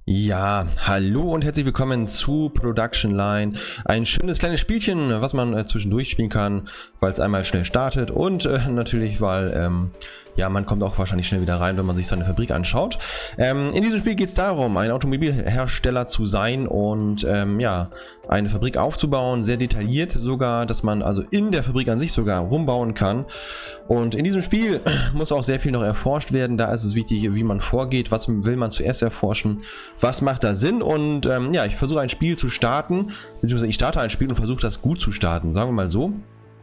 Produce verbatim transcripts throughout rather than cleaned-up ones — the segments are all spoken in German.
Ja, hallo und herzlich willkommen zu Production Line. Ein schönes kleines Spielchen, was man äh, zwischendurch spielen kann, weil es einmal schnell startet und äh, natürlich, weil ähm, ja, man kommt auch wahrscheinlich schnell wieder rein, wenn man sich seine Fabrik anschaut. Ähm, in diesem Spiel geht es darum, ein Automobilhersteller zu sein und ähm, ja, eine Fabrik aufzubauen, sehr detailliert sogar, dass man also in der Fabrik an sich sogar rumbauen kann. Und in diesem Spiel muss auch sehr viel noch erforscht werden. Da ist es wichtig, wie man vorgeht, was will man zuerst erforschen, was macht da Sinn. Und ähm, ja, ich versuche ein Spiel zu starten, beziehungsweise ich starte ein Spiel und versuche das gut zu starten, sagen wir mal so.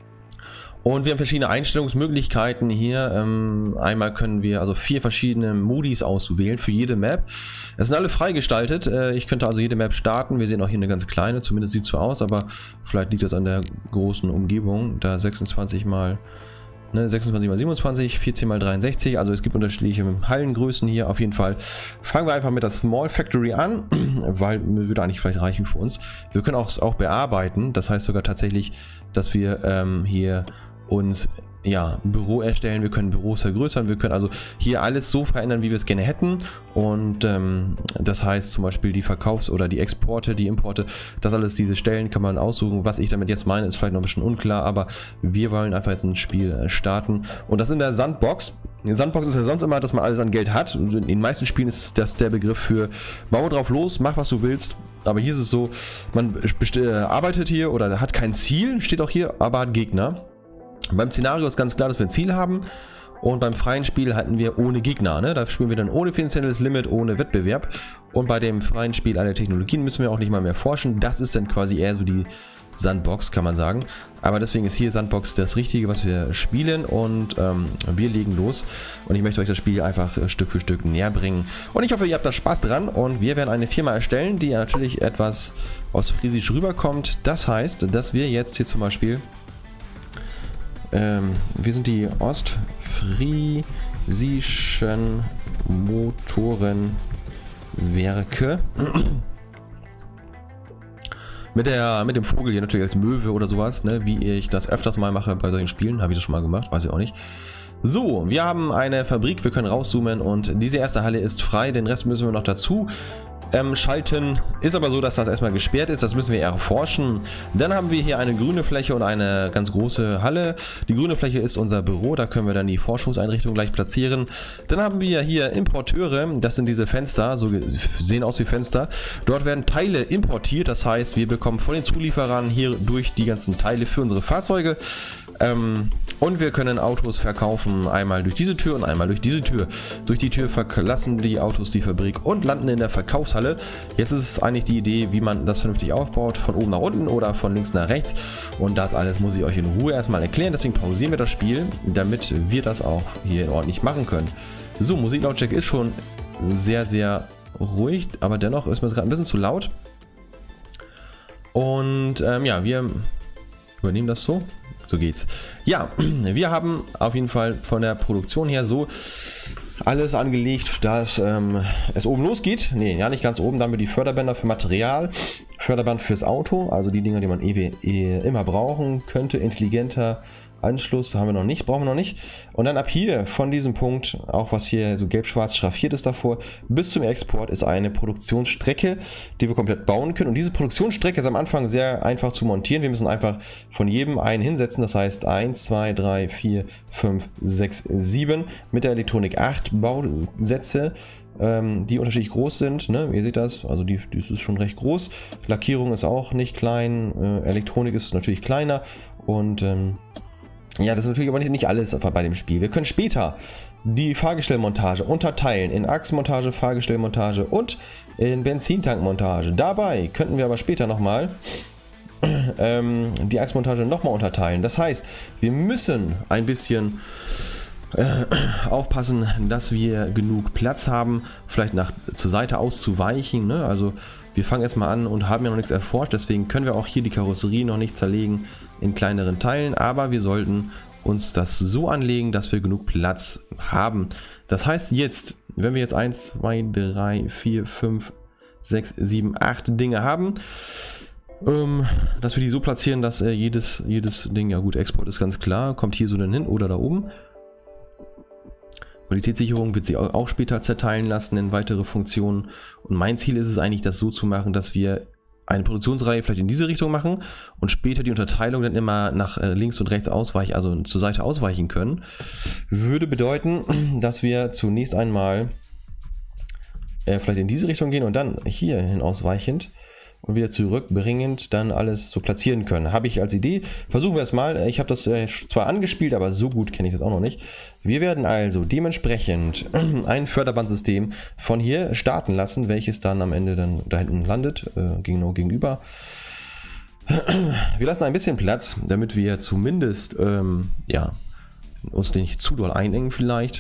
Und wir haben verschiedene Einstellungsmöglichkeiten hier. Ähm, einmal können wir also vier verschiedene Modis auswählen für jede Map. Es sind alle freigestaltet. Äh, ich könnte also jede Map starten. Wir sehen auch hier eine ganz kleine, zumindest sieht es so aus, aber vielleicht liegt das an der großen Umgebung. Da sechsundzwanzig mal ne, sechsundzwanzig mal siebenundzwanzig, vierzehn mal dreiundsechzig. Also es gibt unterschiedliche Hallengrößen hier auf jeden Fall. Fangen wir einfach mit der Small Factory an, weil würde eigentlich vielleicht reichen für uns. Wir können auch, auch bearbeiten. Das heißt sogar tatsächlich, dass wir ähm, hier uns ja, ein Büro erstellen, wir können Büros vergrößern, wir können also hier alles so verändern, wie wir es gerne hätten. Und ähm, das heißt zum Beispiel die Verkaufs- oder die Exporte, die Importe, das alles, diese Stellen kann man aussuchen. Was ich damit jetzt meine, ist vielleicht noch ein bisschen unklar, aber wir wollen einfach jetzt ein Spiel starten. Und das in der Sandbox. In der Sandbox ist ja sonst immer, dass man alles an Geld hat. In den meisten Spielen ist das der Begriff für bau drauf los, mach was du willst. Aber hier ist es so, man arbeitet hier oder hat kein Ziel, steht auch hier, aber hat Gegner. Beim Szenario ist ganz klar, dass wir ein Ziel haben, und beim freien Spiel halten wir ohne Gegner. Ne? Da spielen wir dann ohne finanzielles Limit, ohne Wettbewerb, und bei dem freien Spiel alle Technologien müssen wir auch nicht mal mehr forschen. Das ist dann quasi eher so die Sandbox, kann man sagen. Aber deswegen ist hier Sandbox das Richtige, was wir spielen, und ähm, wir legen los. Und ich möchte euch das Spiel einfach Stück für Stück näher bringen. Und ich hoffe, ihr habt da Spaß dran, und wir werden eine Firma erstellen, die natürlich etwas ostfriesisch rüberkommt. Das heißt, dass wir jetzt hier zum Beispiel Ähm, wir sind die ostfriesischen Motorenwerke. mit, der, mit dem Vogel hier natürlich als Möwe oder sowas, ne? Wie ich das öfters mal mache bei solchen Spielen. Habe ich das schon mal gemacht? Weiß ich auch nicht. So, wir haben eine Fabrik, wir können rauszoomen, und diese erste Halle ist frei, den Rest müssen wir noch dazu Ähm, schalten. Ist aber so, dass das erstmal gesperrt ist, das müssen wir erforschen. Dann haben wir hier eine grüne Fläche und eine ganz große Halle. Die grüne Fläche ist unser Büro, da können wir dann die Forschungseinrichtung gleich platzieren. Dann haben wir hier Importeure, das sind diese Fenster, so sehen aus wie Fenster. Dort werden Teile importiert, das heißt, wir bekommen von den Zulieferern hier durch die ganzen Teile für unsere Fahrzeuge. Ähm, und wir können Autos verkaufen, einmal durch diese Tür und einmal durch diese Tür. Durch die Tür verlassen die Autos die Fabrik und landen in der Verkaufshalle. Jetzt ist es eigentlich die Idee, wie man das vernünftig aufbaut, von oben nach unten oder von links nach rechts. Und das alles muss ich euch in Ruhe erstmal erklären, deswegen pausieren wir das Spiel, damit wir das auch hier ordentlich machen können. So, Musiklautstärke ist schon sehr, sehr ruhig, aber dennoch ist mir das gerade ein bisschen zu laut. Und ähm, ja, wir übernehmen das so. So geht's. Ja, wir haben auf jeden Fall von der Produktion her so alles angelegt, dass ähm, es oben losgeht. Ne, ja, nicht ganz oben. Da haben wir die Förderbänder für Material, Förderband fürs Auto, also die Dinger, die man eh, eh immer brauchen könnte. Intelligenter Anschluss haben wir noch nicht, brauchen wir noch nicht. Und dann ab hier von diesem Punkt, auch was hier so gelb-schwarz schraffiert ist davor, bis zum Export ist eine Produktionsstrecke, die wir komplett bauen können. Und diese Produktionsstrecke ist am Anfang sehr einfach zu montieren. Wir müssen einfach von jedem einen hinsetzen. Das heißt eins, zwei, drei, vier, fünf, sechs, sieben mit der Elektronik acht Bausätze, ähm, die unterschiedlich groß sind. Ne? Ihr seht das, also die, die ist schon recht groß. Lackierung ist auch nicht klein, äh, Elektronik ist natürlich kleiner, und ähm, ja, das ist natürlich aber nicht, nicht alles bei dem Spiel. Wir können später die Fahrgestellmontage unterteilen in Achsmontage, Fahrgestellmontage und in Benzintankmontage. Dabei könnten wir aber später nochmal ähm, die Achsmontage nochmal unterteilen. Das heißt, wir müssen ein bisschen äh, aufpassen, dass wir genug Platz haben, vielleicht nach zur Seite auszuweichen. Ne? Also wir fangen erstmal an und haben ja noch nichts erforscht, deswegen können wir auch hier die Karosserie noch nicht zerlegen in kleineren Teilen, aber wir sollten uns das so anlegen, dass wir genug Platz haben. Das heißt jetzt, wenn wir jetzt eins, zwei, drei, vier, fünf, sechs, sieben, acht Dinge haben, ähm, dass wir die so platzieren, dass äh, jedes, jedes Ding, ja gut, Export ist ganz klar, kommt hier so dann hin oder da oben. Qualitätssicherung wird sich auch später zerteilen lassen in weitere Funktionen. Und mein Ziel ist es eigentlich, das so zu machen, dass wir eine Produktionsreihe vielleicht in diese Richtung machen und später die Unterteilung dann immer nach links und rechts ausweichen, also zur Seite ausweichen können. Würde bedeuten, dass wir zunächst einmal äh, vielleicht in diese Richtung gehen und dann hier hin ausweichend und wieder zurückbringend dann alles so platzieren können. Habe ich als Idee. Versuchen wir es mal. Ich habe das äh, zwar angespielt, aber so gut kenne ich das auch noch nicht. Wir werden also dementsprechend ein Förderbandsystem von hier starten lassen, welches dann am Ende dann da hinten landet, äh, genau gegenüber. Wir lassen ein bisschen Platz, damit wir zumindest ähm, ja, uns nicht zu doll einengen vielleicht.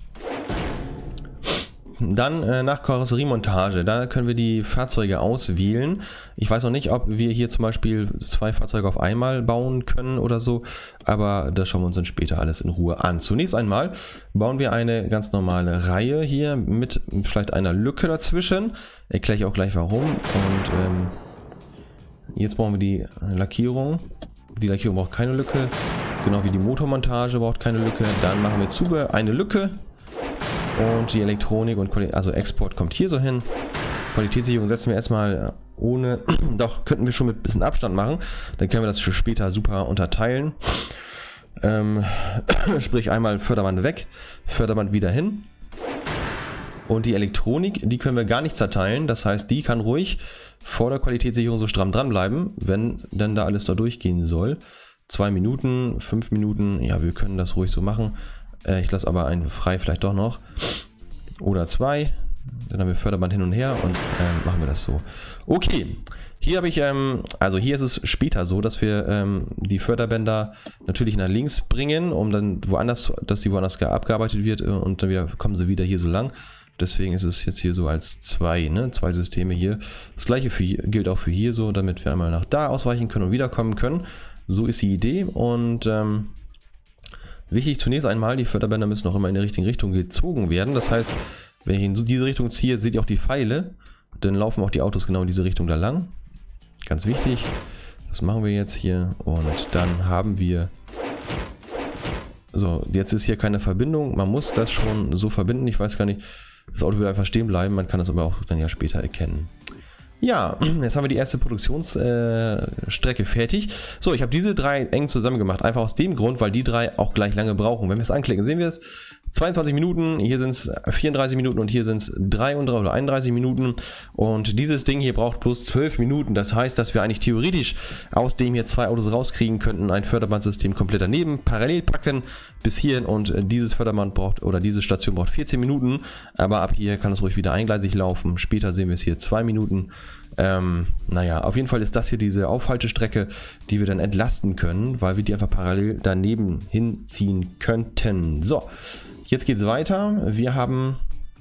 Dann äh, nach Karosseriemontage, da können wir die Fahrzeuge auswählen. Ich weiß noch nicht, ob wir hier zum Beispiel zwei Fahrzeuge auf einmal bauen können oder so, aber das schauen wir uns dann später alles in Ruhe an. Zunächst einmal bauen wir eine ganz normale Reihe hier mit vielleicht einer Lücke dazwischen. Erkläre ich auch gleich warum. Und ähm, jetzt brauchen wir die Lackierung. Die Lackierung braucht keine Lücke, genau wie die Motormontage braucht keine Lücke. Dann machen wir Zubehör eine Lücke. Und die Elektronik und Quali also Export kommt hier so hin. Qualitätssicherung setzen wir erstmal ohne, doch könnten wir schon mit ein bisschen Abstand machen. Dann können wir das später super unterteilen. Ähm, sprich einmal Förderband weg, Förderband wieder hin. Und die Elektronik, die können wir gar nicht zerteilen. Das heißt, die kann ruhig vor der Qualitätssicherung so stramm dran bleiben, wenn dann da alles da durchgehen soll. Zwei Minuten, fünf Minuten, ja, wir können das ruhig so machen. Ich lasse aber einen frei vielleicht doch noch. Oder zwei. Dann haben wir Förderband hin und her und ähm, machen wir das so. Okay. Hier habe ich, ähm, also hier ist es später so, dass wir ähm, die Förderbänder natürlich nach links bringen, um dann woanders, dass die woanders abgearbeitet wird und dann wieder kommen sie wieder hier so lang. Deswegen ist es jetzt hier so als zwei, ne? Zwei Systeme hier. Das gleiche für hier, gilt auch für hier so, damit wir einmal nach da ausweichen können und wiederkommen können. So ist die Idee und ähm, wichtig zunächst einmal, die Förderbänder müssen auch immer in die richtige Richtung gezogen werden. Das heißt, wenn ich in diese Richtung ziehe, seht ihr auch die Pfeile. Dann laufen auch die Autos genau in diese Richtung da lang. Ganz wichtig. Das machen wir jetzt hier. Und dann haben wir... So, jetzt ist hier keine Verbindung. Man muss das schon so verbinden. Ich weiß gar nicht, das Auto wird einfach stehen bleiben. Man kann das aber auch dann ja später erkennen. Ja, jetzt haben wir die erste Produktionsstrecke äh, fertig. So, ich habe diese drei eng zusammen gemacht. Einfach aus dem Grund, weil die drei auch gleich lange brauchen. Wenn wir es anklicken, sehen wir es. zweiundzwanzig Minuten, hier sind es vierunddreißig Minuten und hier sind es dreiunddreißig oder einunddreißig Minuten. Und dieses Ding hier braucht bloß zwölf Minuten. Das heißt, dass wir eigentlich theoretisch aus dem hier zwei Autos rauskriegen könnten, ein Förderbandsystem komplett daneben, parallel packen bis hierhin. Und dieses Förderband braucht, oder diese Station braucht vierzehn Minuten. Aber ab hier kann es ruhig wieder eingleisig laufen. Später sehen wir es hier zwei Minuten. Ähm, naja, auf jeden Fall ist das hier diese Aufhaltestrecke, die wir dann entlasten können, weil wir die einfach parallel daneben hinziehen könnten. So. Jetzt geht es weiter. Wir haben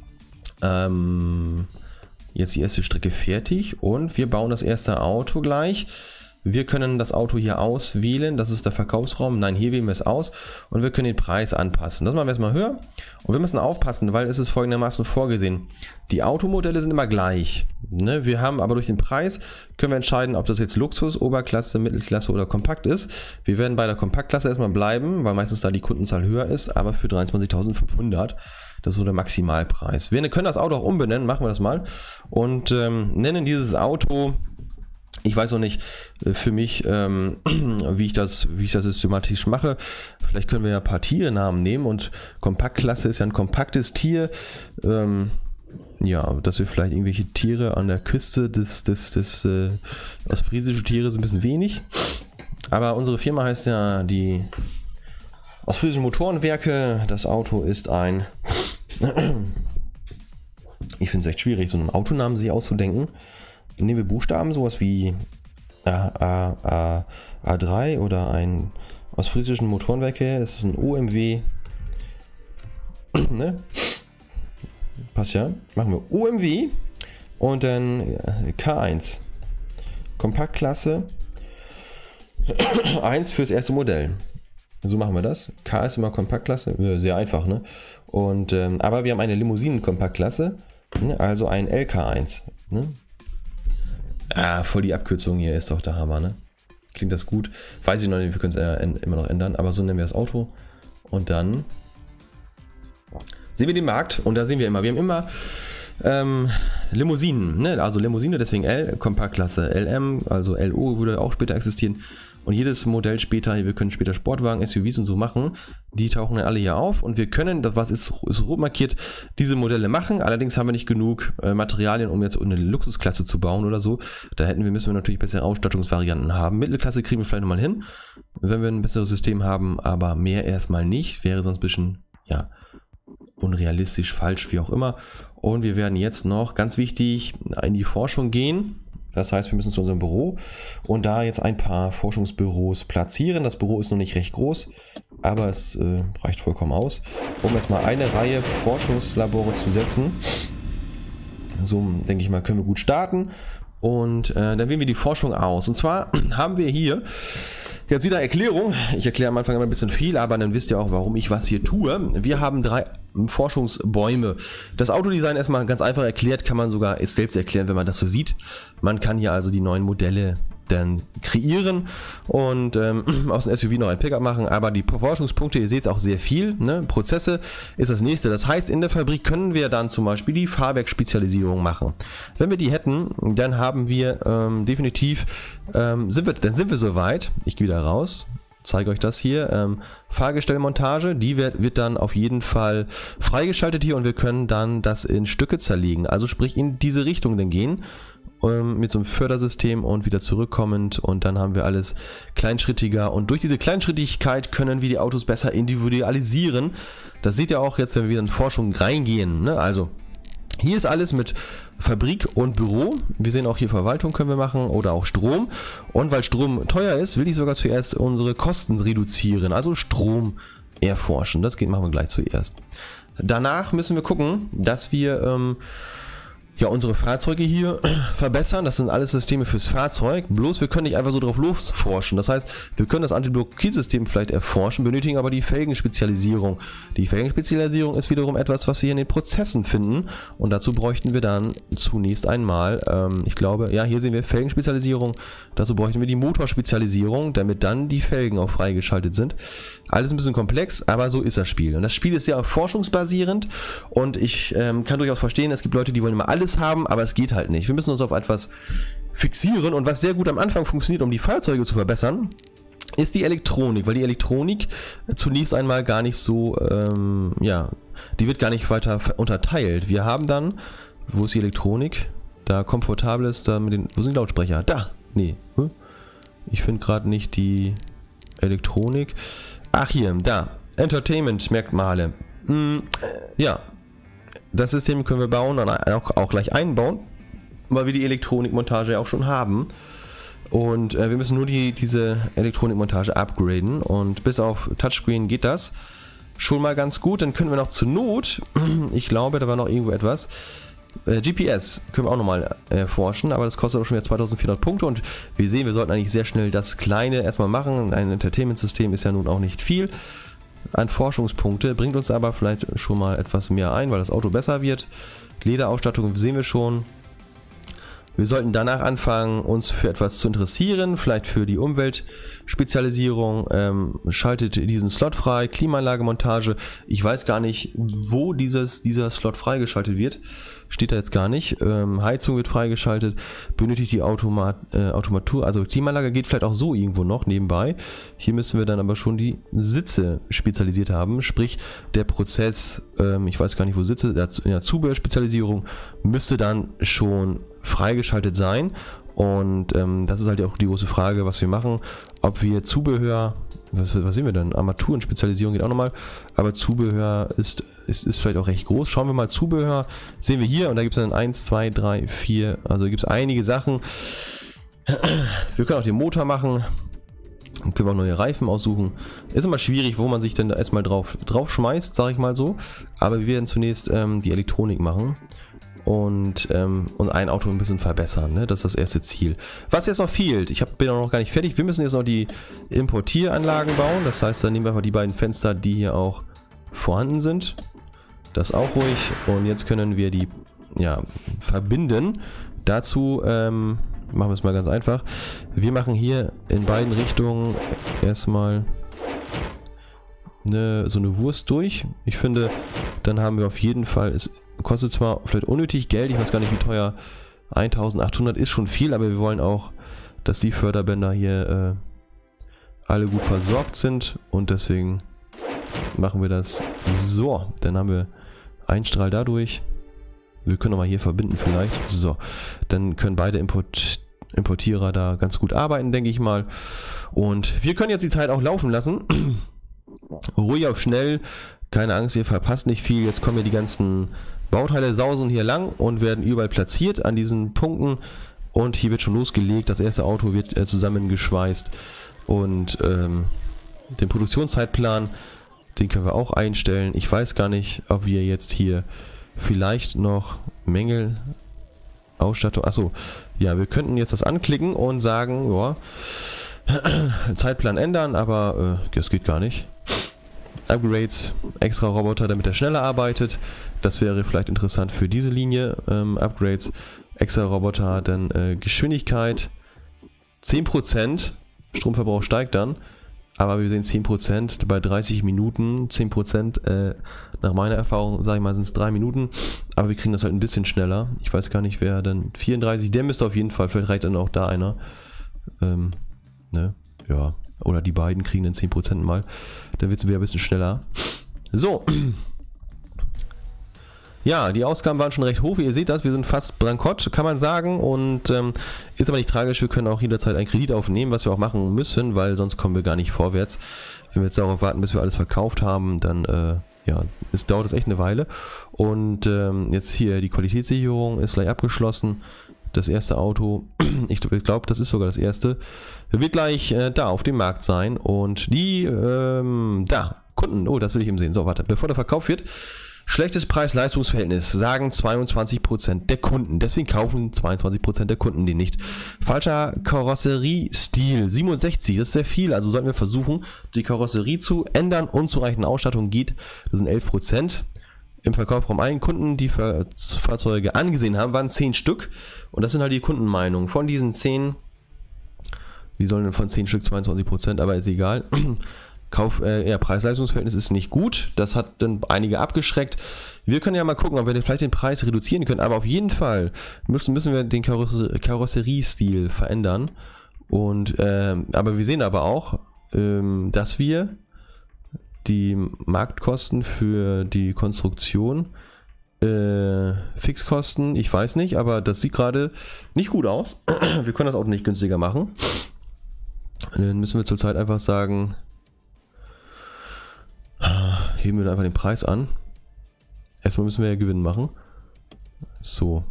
ähm, jetzt die erste Strecke fertig und wir bauen das erste Auto gleich. Wir können das Auto hier auswählen, das ist der Verkaufsraum. Nein, hier wählen wir es aus und wir können den Preis anpassen. Das machen wir erstmal höher und wir müssen aufpassen, weil es ist folgendermaßen vorgesehen. Die Automodelle sind immer gleich. Ne? Wir haben aber durch den Preis, können wir entscheiden, ob das jetzt Luxus, Oberklasse, Mittelklasse oder Kompakt ist. Wir werden bei der Kompaktklasse erstmal bleiben, weil meistens da die Kundenzahl höher ist, aber für dreiundzwanzigtausendfünfhundert. Das ist so der Maximalpreis. Wir können das Auto auch umbenennen, machen wir das mal und ähm, nennen dieses Auto... Ich weiß noch nicht für mich, ähm, wie, ich das, wie ich das systematisch mache. Vielleicht können wir ja ein paar Tiernamen nehmen und Kompaktklasse ist ja ein kompaktes Tier. Ähm, ja, dass wir vielleicht irgendwelche Tiere an der Küste des, des, des äh, ostfriesische Tiere sind ein bisschen wenig. Aber unsere Firma heißt ja die Ostfriesischen Motorenwerke. Das Auto ist ein... Ich finde es echt schwierig, so einen Autonamen sich auszudenken. Nehmen wir Buchstaben, sowas wie A, A, A, A drei oder ein Ostfriesischen Motorenwerke. Es ist ein O M W. Ne? Passt ja. Machen wir O M W und dann K eins. Kompaktklasse. eins fürs erste Modell. So machen wir das. K ist immer Kompaktklasse. Sehr einfach, ne? Und, ähm, aber wir haben eine Limousinen-Kompaktklasse. Ne? Also ein L K eins. Ne? Ah, voll die Abkürzung hier, ist doch der Hammer, ne? Klingt das gut? Weiß ich noch nicht, wir können es äh, immer noch ändern, aber so nennen wir das Auto. Und dann sehen wir den Markt und da sehen wir immer, wir haben immer ähm, Limousinen, ne? Also Limousine, deswegen L, Kompaktklasse L M, also L O würde auch später existieren. Und jedes Modell später, wir können später Sportwagen, S U Vs und so machen, die tauchen dann alle hier auf und wir können, das was ist, ist rot markiert, diese Modelle machen. Allerdings haben wir nicht genug äh, Materialien, um jetzt eine Luxusklasse zu bauen oder so. Da hätten wir, müssen wir natürlich bessere Ausstattungsvarianten haben. Mittelklasse kriegen wir vielleicht nochmal hin, wenn wir ein besseres System haben, aber mehr erstmal nicht, wäre sonst ein bisschen, ja, unrealistisch, falsch, wie auch immer. Und wir werden jetzt noch, ganz wichtig, in die Forschung gehen. Das heißt, wir müssen zu unserem Büro und da jetzt ein paar Forschungsbüros platzieren. Das Büro ist noch nicht recht groß, aber es äh, reicht vollkommen aus, um erstmal eine Reihe Forschungslabore zu setzen. So, denke ich mal, können wir gut starten. Und äh, dann wählen wir die Forschung aus. Und zwar haben wir hier jetzt wieder Erklärung. Ich erkläre am Anfang immer ein bisschen viel, aber dann wisst ihr auch, warum ich was hier tue. Wir haben drei Forschungsbäume. Das Autodesign erstmal ganz einfach erklärt, kann man sogar ist selbst erklären, wenn man das so sieht. Man kann hier also die neuen Modelle dann kreieren und ähm, aus dem S U V noch ein Pickup machen, aber die Forschungspunkte, ihr seht auch sehr viel, ne? Prozesse ist das nächste. Das heißt, in der Fabrik können wir dann zum Beispiel die Fahrwerksspezialisierung machen. Wenn wir die hätten, dann haben wir ähm, definitiv, ähm, sind wir, dann sind wir soweit. Ich gehe wieder raus, zeige euch das hier. Ähm, Fahrgestellmontage, die wird, wird dann auf jeden Fall freigeschaltet hier und wir können dann das in Stücke zerlegen. Also sprich in diese Richtung dann gehen. Mit so einem Fördersystem und wieder zurückkommend und dann haben wir alles kleinschrittiger und durch diese Kleinschrittigkeit können wir die Autos besser individualisieren. Das seht ihr auch jetzt, wenn wir wieder in Forschung reingehen, ne? Also hier ist alles mit Fabrik und Büro. Wir sehen auch hier Verwaltung können wir machen oder auch Strom. Und weil Strom teuer ist, will ich sogar zuerst unsere Kosten reduzieren, also Strom erforschen. Das geht, machen wir gleich zuerst. Danach müssen wir gucken, dass wir ähm, ja, unsere Fahrzeuge hier verbessern. Das sind alles Systeme fürs Fahrzeug. Bloß wir können nicht einfach so drauf losforschen. Das heißt, wir können das Antiblockiersystem vielleicht erforschen, benötigen aber die Felgenspezialisierung. Die Felgenspezialisierung ist wiederum etwas, was wir hier in den Prozessen finden. Und dazu bräuchten wir dann zunächst einmal, ähm, ich glaube, ja, hier sehen wir Felgenspezialisierung. Dazu bräuchten wir die Motorspezialisierung, damit dann die Felgen auch freigeschaltet sind. Alles ein bisschen komplex, aber so ist das Spiel. Und das Spiel ist sehr forschungsbasierend und ich ähm, kann durchaus verstehen, es gibt Leute, die wollen immer alles haben, aber es geht halt nicht. Wir müssen uns auf etwas fixieren und was sehr gut am Anfang funktioniert, um die Fahrzeuge zu verbessern, ist die Elektronik, weil die Elektronik zunächst einmal gar nicht so, ähm, ja, die wird gar nicht weiter unterteilt. Wir haben dann, wo ist die Elektronik? Da komfortabel ist, da mit den, wo sind die Lautsprecher? Da! Nee, ich finde gerade nicht die Elektronik. Ach hier, da, Entertainment-Merkmale. Hm, ja. Das System können wir bauen und auch, auch gleich einbauen, weil wir die Elektronikmontage ja auch schon haben. Und äh, wir müssen nur die, diese Elektronikmontage upgraden und bis auf Touchscreen geht das schon mal ganz gut. Dann können wir noch zur Not, ich glaube, da war noch irgendwo etwas, äh, G P S können wir auch nochmal erforschen, aber das kostet auch schon wieder zweitausendvierhundert Punkte und wir sehen, wir sollten eigentlich sehr schnell das Kleine erstmal machen. Ein Entertainment-System ist ja nun auch nicht viel an Forschungspunkte, bringt uns aber vielleicht schon mal etwas mehr ein, weil das Auto besser wird. Lederausstattung sehen wir schon. Wir sollten danach anfangen, uns für etwas zu interessieren, vielleicht für die Umweltspezialisierung. Ähm, schaltet diesen Slot frei, Klimaanlagemontage. Ich weiß gar nicht, wo dieses, dieser Slot freigeschaltet wird. Steht da jetzt gar nicht. Ähm, Heizung wird freigeschaltet. Benötigt die Automat, äh, Automatur. Also Klimaanlage geht vielleicht auch so irgendwo noch nebenbei. Hier müssen wir dann aber schon die Sitze spezialisiert haben. Sprich, der Prozess, ähm, ich weiß gar nicht, wo Sitze, der, der Zubehörspezialisierung müsste dann schon freigeschaltet sein und ähm, das ist halt auch die große Frage, was wir machen, ob wir Zubehör, was, was sehen wir denn, Armaturenspezialisierung geht auch nochmal, aber Zubehör ist, ist, ist vielleicht auch recht groß. Schauen wir mal, Zubehör sehen wir hier und da gibt es dann eins, zwei, drei, vier, also gibt es einige Sachen. Wir können auch den Motor machen, dann können wir auch neue Reifen aussuchen. Ist immer schwierig, wo man sich denn da erstmal drauf, drauf schmeißt, sage ich mal so, aber wir werden zunächst ähm, die Elektronik machen. Und, ähm, und ein Auto ein bisschen verbessern, ne? Das ist das erste Ziel. Was jetzt noch fehlt, ich hab, bin auch noch gar nicht fertig, wir müssen jetzt noch die Importieranlagen bauen, das heißt, dann nehmen wir einfach die beiden Fenster, die hier auch vorhanden sind. Das auch ruhig und jetzt können wir die, ja, verbinden. Dazu ähm, machen wir es mal ganz einfach. Wir machen hier in beiden Richtungen erstmal eine, so eine Wurst durch. Ich finde, dann haben wir auf jeden Fall, es kostet zwar vielleicht unnötig Geld, ich weiß gar nicht wie teuer, eintausendachthundert ist schon viel, aber wir wollen auch, dass die Förderbänder hier äh, alle gut versorgt sind und deswegen machen wir das so. Dann haben wir einen Strahl dadurch. Wir können nochmal hier verbinden vielleicht. So, dann können beide Import Importierer da ganz gut arbeiten, denke ich mal. Und wir können jetzt die Zeit auch laufen lassen. Ruhig auf schnell. Keine Angst, ihr verpasst nicht viel. Jetzt kommen ja die ganzen Bauteile, sausen hier lang und werden überall platziert an diesen Punkten. Und hier wird schon losgelegt. Das erste Auto wird äh, zusammengeschweißt. Und ähm, den Produktionszeitplan, den können wir auch einstellen. Ich weiß gar nicht, ob wir jetzt hier vielleicht noch Mängel, Ausstattung, achso, ja, wir könnten jetzt das anklicken und sagen, ja, Zeitplan ändern, aber äh, das geht gar nicht. Upgrades, extra Roboter, damit er schneller arbeitet. Das wäre vielleicht interessant für diese Linie. Ähm, Upgrades, extra Roboter, dann äh, Geschwindigkeit, zehn Prozent, Stromverbrauch steigt dann. Aber wir sehen zehn Prozent bei dreißig Minuten, zehn Prozent, äh, nach meiner Erfahrung, sage ich mal, sind es drei Minuten. Aber wir kriegen das halt ein bisschen schneller. Ich weiß gar nicht, wer dann, vierunddreißig, der müsste auf jeden Fall, vielleicht reicht dann auch da einer. Ähm, ne, ja, oder die beiden kriegen dann zehn Prozent mal. Dann wird es wieder ein bisschen schneller. So. Ja, die Ausgaben waren schon recht hoch, wie ihr seht das, wir sind fast bankrott, kann man sagen, und ähm, ist aber nicht tragisch, wir können auch jederzeit einen Kredit aufnehmen, was wir auch machen müssen, weil sonst kommen wir gar nicht vorwärts. Wenn wir jetzt darauf warten, bis wir alles verkauft haben, dann äh, ja, es dauert es echt eine Weile. Und ähm, jetzt hier die Qualitätssicherung ist gleich abgeschlossen. Das erste Auto, ich glaube, das ist sogar das erste, wird gleich äh, da auf dem Markt sein und die, ähm, da, Kunden, oh, das will ich eben sehen. So, warte, bevor der verkauft wird. Schlechtes Preis-Leistungs-Verhältnis, sagen zweiundzwanzig Prozent der Kunden. Deswegen kaufen zweiundzwanzig Prozent der Kunden den nicht. Falscher Karosseriestil, siebenundsechzig, das ist sehr viel. Also sollten wir versuchen, die Karosserie zu ändern. Unzureichende Ausstattung geht, das sind elf Prozent. Im Verkaufsraum einen Kunden, die Fahrzeuge angesehen haben, waren zehn Stück. Und das sind halt die Kundenmeinungen. Von diesen zehn, wie sollen denn von zehn Stück zweiundzwanzig Prozent, aber ist egal. Kauf, äh, ja, Preis-Leistungs-Verhältnis ist nicht gut. Das hat dann einige abgeschreckt. Wir können ja mal gucken, ob wir vielleicht den Preis reduzieren können. Aber auf jeden Fall müssen, müssen wir den Karosse Karosseriestil verändern. Und, ähm, aber wir sehen aber auch, ähm, dass wir die Marktkosten für die Konstruktion, äh, Fixkosten, ich weiß nicht, aber das sieht gerade nicht gut aus. Wir können das Auto nicht günstiger machen. Dann müssen wir zurzeit einfach sagen, heben wir einfach den Preis an. Erstmal müssen wir ja Gewinn machen. So.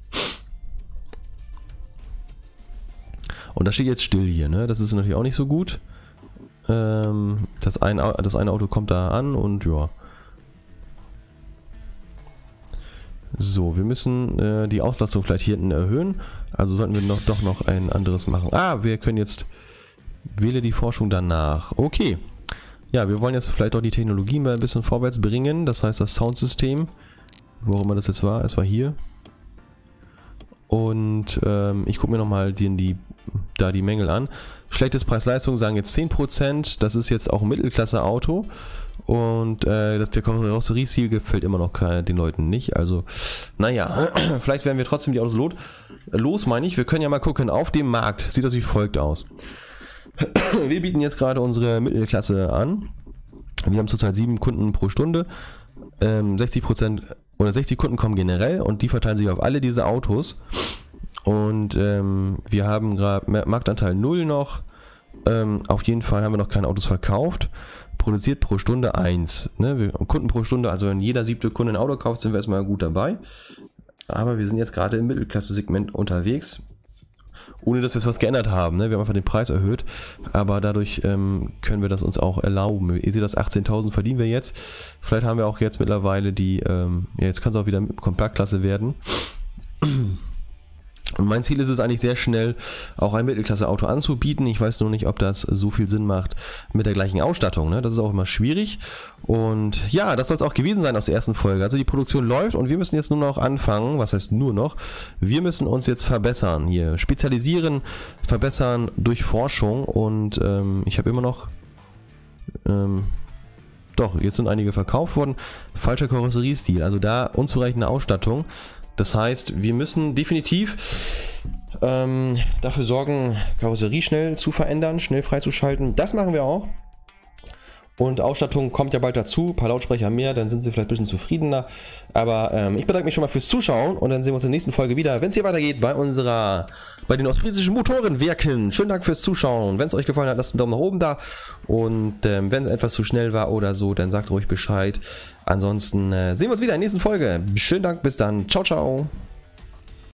Und das steht jetzt still hier, ne? Das ist natürlich auch nicht so gut. Ähm, das, ein, das eine Auto kommt da an und ja. So, wir müssen äh, die Auslastung vielleicht hier hinten erhöhen. Also sollten wir noch, doch noch ein anderes machen. Ah, wir können jetzt... Wähle die Forschung danach. Okay. Ja, wir wollen jetzt vielleicht auch die Technologie mal ein bisschen vorwärts bringen. Das heißt, das Soundsystem, wo auch immer das jetzt war, es war hier. Und ähm, ich gucke mir nochmal die, die, da die Mängel an. Schlechtes Preis-Leistung sagen jetzt zehn Prozent. Das ist jetzt auch ein Mittelklasse-Auto. Und äh, das, der Karosseriestil gefällt immer noch den Leuten nicht. Also, naja, vielleicht werden wir trotzdem die Autos los, los meine ich. Wir können ja mal gucken, auf dem Markt sieht das wie folgt aus. Wir bieten jetzt gerade unsere Mittelklasse an. Wir haben zurzeit sieben Kunden pro Stunde. Ähm, sechzig Prozent oder sechzig Kunden kommen generell und die verteilen sich auf alle diese Autos. Und ähm, wir haben gerade Marktanteil null noch. Ähm, auf jeden Fall haben wir noch keine Autos verkauft. Produziert pro Stunde eins. Ne? Wir, Kunden pro Stunde, also wenn jeder siebte Kunde ein Auto kauft, sind wir erstmal gut dabei. Aber wir sind jetzt gerade im Mittelklasse-Segment unterwegs. Ohne dass wir was geändert haben. Ne? Wir haben einfach den Preis erhöht, aber dadurch ähm, können wir das uns auch erlauben. Ihr seht, das achtzehntausend verdienen wir jetzt. Vielleicht haben wir auch jetzt mittlerweile die, ähm, ja, jetzt kann es auch wieder Kompaktklasse werden. Und mein Ziel ist es eigentlich sehr schnell, auch ein Mittelklasse-Auto anzubieten. Ich weiß nur nicht, ob das so viel Sinn macht mit der gleichen Ausstattung. Ne? Das ist auch immer schwierig. Und ja, das soll es auch gewesen sein aus der ersten Folge. Also die Produktion läuft und wir müssen jetzt nur noch anfangen. Was heißt nur noch? Wir müssen uns jetzt verbessern hier. Spezialisieren, verbessern durch Forschung. Und ähm, ich habe immer noch... Ähm, doch, jetzt sind einige verkauft worden. Falscher Karosseriestil, also da unzureichende Ausstattung. Das heißt, wir müssen definitiv ähm, dafür sorgen, Karosserie schnell zu verändern, schnell freizuschalten. Das machen wir auch. Und Ausstattung kommt ja bald dazu, ein paar Lautsprecher mehr, dann sind sie vielleicht ein bisschen zufriedener. Aber ähm, ich bedanke mich schon mal fürs Zuschauen und dann sehen wir uns in der nächsten Folge wieder, wenn es hier weitergeht bei unserer, bei den ostfriesischen Motorenwerken. Schönen Dank fürs Zuschauen. Wenn es euch gefallen hat, lasst einen Daumen nach oben da. Und ähm, wenn es etwas zu schnell war oder so, dann sagt ruhig Bescheid. Ansonsten äh, sehen wir uns wieder in der nächsten Folge. Schönen Dank, bis dann. Ciao, ciao.